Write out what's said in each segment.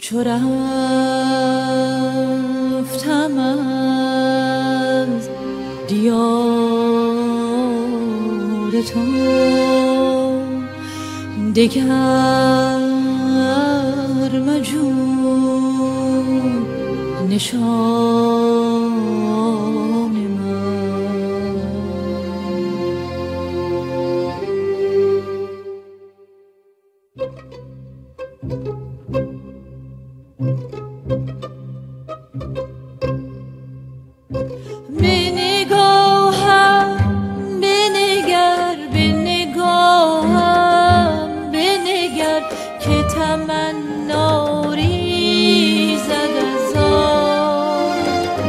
چو رفتم از دیار تو دگر مجو نشان به نگاهم بنگر، به نگاهم بنگر که تمنا ریزد از آن.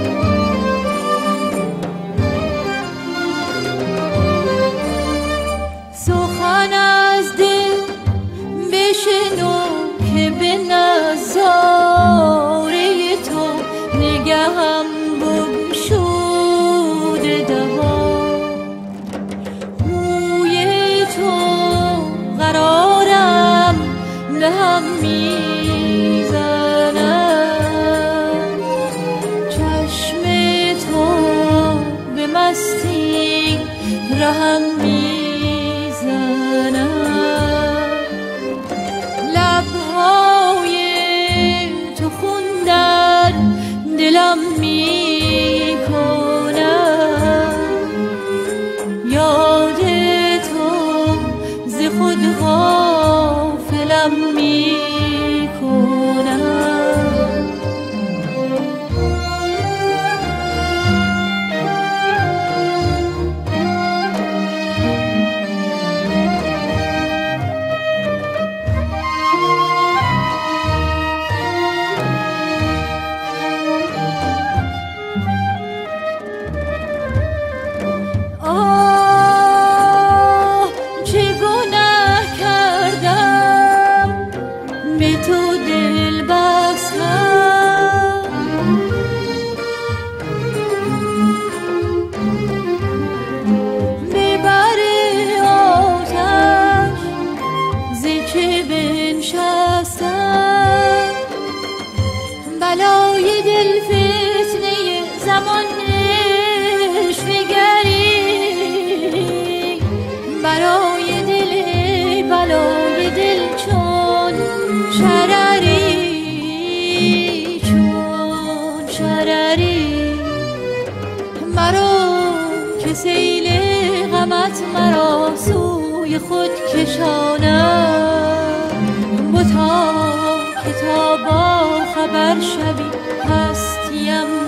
سخن از دل بشنو که به نظاره تو نگهم بگشوده دهان. موی تو قرارم به هم میزند، چشم تو به مستی رهم میزند. لبهای تو خوندن دلم میکنم، یاد تو ز خود غافلم میکنم. تو دل بستم، به بر آتش ز چه بنشستم. بلای دل فتنه زمان نشویگری، برای دل بلای دل چون شرری، چون شرری. مرا که سیل غمت مرا سوی خود کشاند، بتا که تا با خبر شوی هستیم